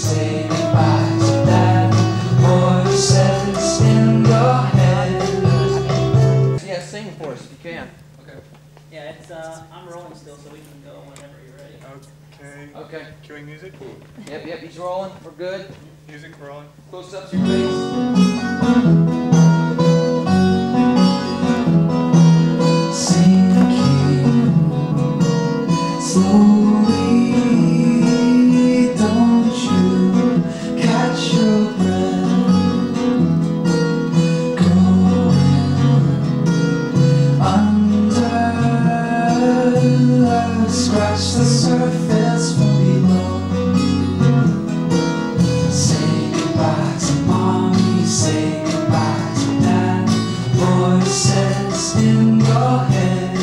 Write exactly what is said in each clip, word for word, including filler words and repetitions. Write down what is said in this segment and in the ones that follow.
Say goodbye to that voices in your head. Yeah, sing for us if you can. Okay. Yeah, it's uh, I'm rolling still, so we can go whenever you're ready. Okay. Okay. Cueing music. Yep, yep, he's rolling. We're good. Music rolling. Close up to your face. Sinking slowly, don't you catch your breath? Going under, scratch the surface from below. Say goodbye to mommy, say goodbye to dad. Voices in your head.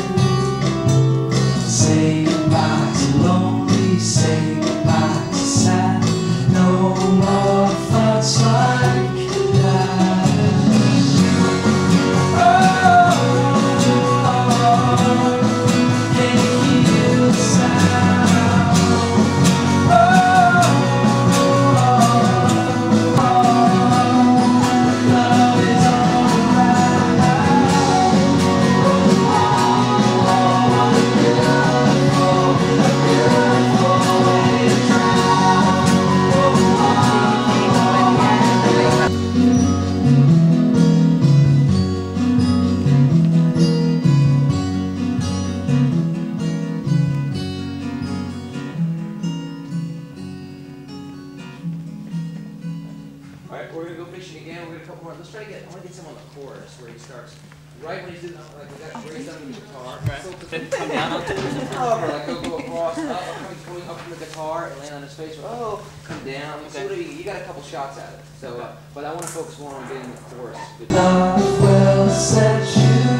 Say goodbye to lonely, say goodbye to sad. No more thoughts like that. Oh, can you hear the sound? Oh, love is all around. Alright, we're gonna go fishing again. We're gonna a couple more. Let's try to get, I wanna get some on the chorus where he starts right when he's doing, like, we got raised up in the guitar. Then come down onto it. However, like, he'll go across, up, he's going up from the guitar and land on his face. Oh, come down. So whatever you, you got a couple shots at it. So, uh, but I wanna focus more on getting the chorus. Love will set you